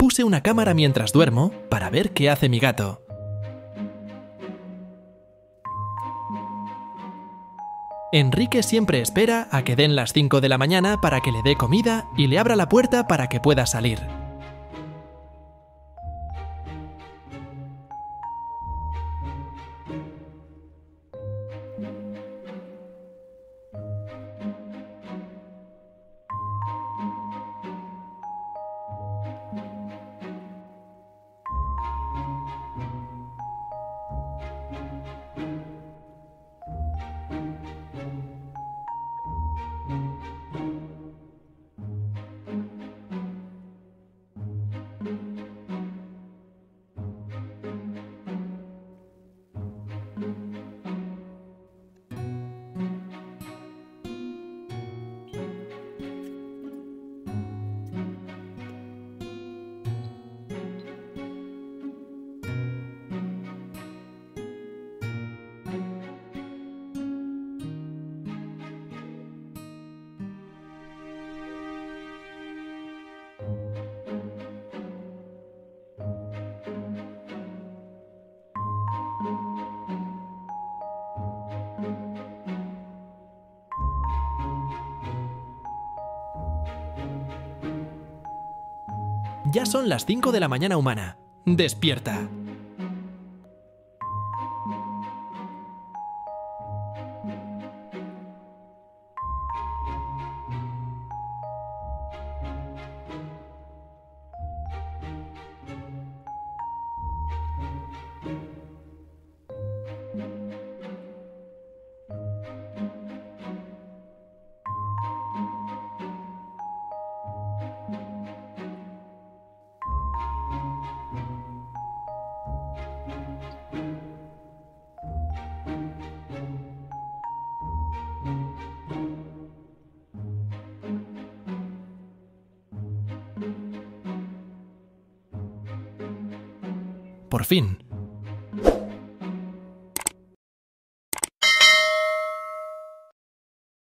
Puse una cámara mientras duermo para ver qué hace mi gato. Enrique siempre espera a que den las 5 de la mañana para que le dé comida y le abra la puerta para que pueda salir. Ya son las 5 de la mañana humana. ¡Despierta! Por fin,